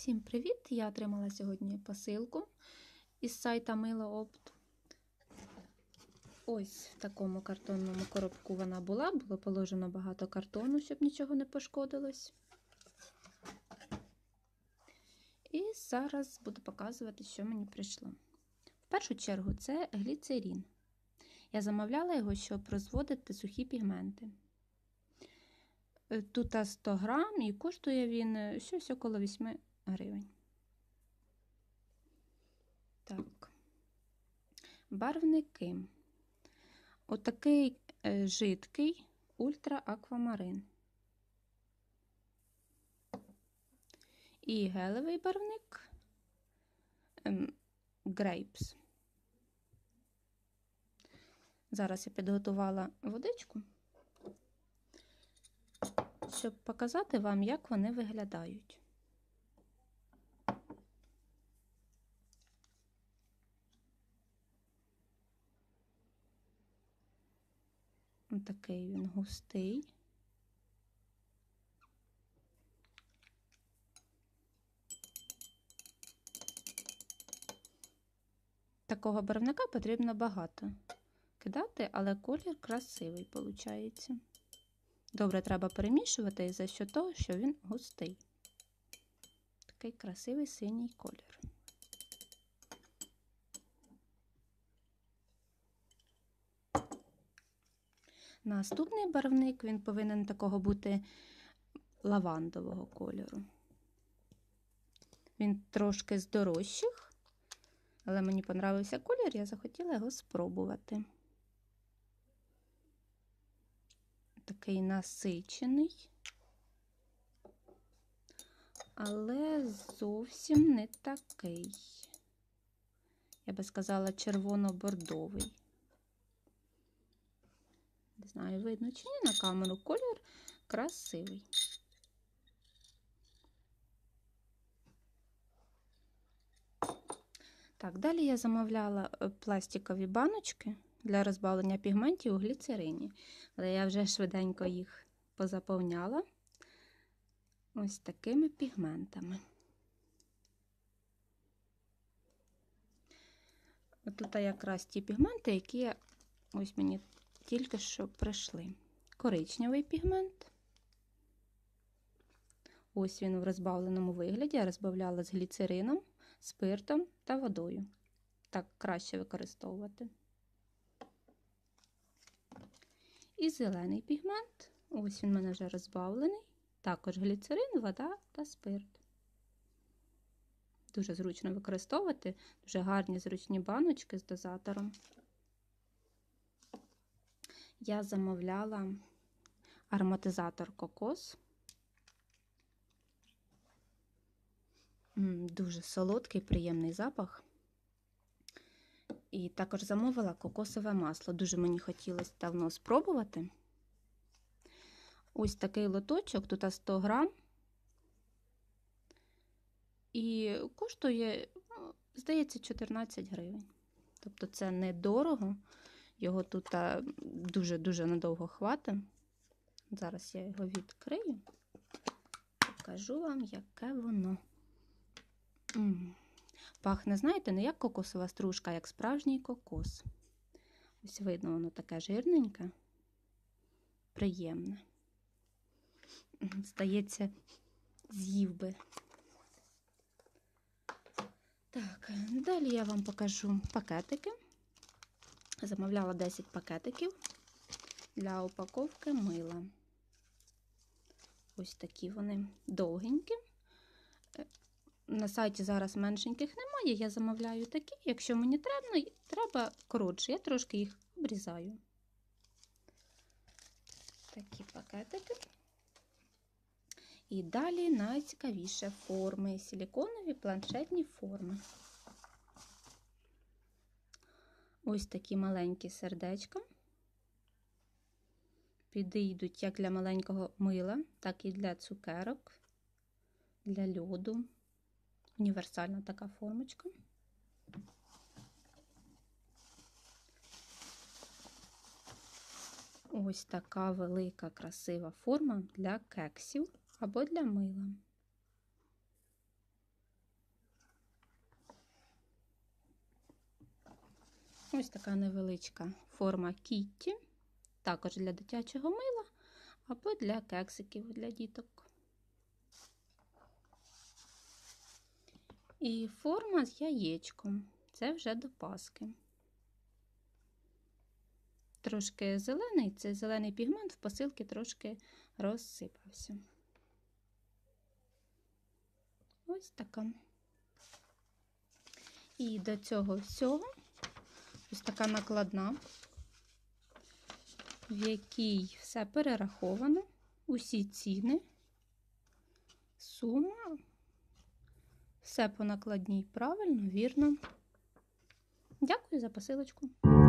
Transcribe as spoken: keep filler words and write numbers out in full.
Всім привіт! Я отримала сьогодні посилку із сайта Мило-Опт. Ось в такому картонному коробку вона була, було положено багато картону, щоб нічого не пошкодилось. І зараз буду показувати, що мені прийшло. В першу чергу це гліцерин. Я замовляла його, щоб розводити сухі пігменти. Тут сто грам і коштує він щось около вісім гривень. Так, барвники. Отакий жидкий ультра аквамарин. І гелевий барвник Grapes. Зараз я підготувала водичку, щоб показати вам, як вони виглядають. Такий він густий. Такого барвника потрібно багато кидати, але колір красивий виходить. Добре треба перемішувати за що того, що він густий. Такий красивий синій колір. Наступний барвник, він повинен такого бути лавандового кольору. Він трошки з дорожчих, але мені подобався колір, я захотіла його спробувати. Такий насичений, але зовсім не такий. Я би сказала, червоно-бордовий. Не знаю, видно чи ні на камеру, колір красивий. Так, далі я замовляла пластикові баночки для розбавлення пігментів у гліцерині. Але я вже швиденько їх позаповняла ось такими пігментами. Тут якраз ті пігменти, які ось мені тільки що прийшли. Коричневий пігмент. Ось він в розбавленому вигляді. Я розбавляла з гліцерином, спиртом та водою. Так краще використовувати. І зелений пігмент. Ось він в мене вже розбавлений. Також гліцерин, вода та спирт. Дуже зручно використовувати. Дуже гарні зручні баночки з дозатором. Я замовляла ароматизатор кокос. Дуже солодкий, приємний запах. І також замовила кокосове масло. Дуже мені хотілося давно спробувати. Ось такий лоточок, тут сто грам. І коштує, здається, чотирнадцять гривень. Тобто це недорого. Його тут дуже-дуже надовго хватить. Зараз я його відкрию. Покажу вам, яке воно. М -м. Пахне, знаєте, не як кокосова стружка, а як справжній кокос. Ось видно, воно таке жирненьке, приємне. Здається, з'їв би. Так, далі я вам покажу пакетики. Замовляла десять пакетиків для упаковки мила. Ось такі вони довгенькі. На сайті зараз меншеньких немає, я замовляю такі. Якщо мені треба, треба коротше, я трошки їх обрізаю. Такі пакетики. І далі найцікавіше форми, силіконові планшетні форми. Ось такі маленькі сердечка. Підійдуть як для маленького мила, так і для цукерок, для льоду. Універсальна така формочка. Ось така велика красива форма для кексів або для мила. Ось така невеличка форма Кітті, також для дитячого мила або для кексиків для діток. І форма з яєчком, це вже до Пасхи. Трошки зелений, це зелений пігмент в посилці трошки розсипався. Ось така. І до цього всього ось така накладна, в якій все перераховано, усі ціни, сума, все по накладній правильно, вірно. Дякую за посилочку.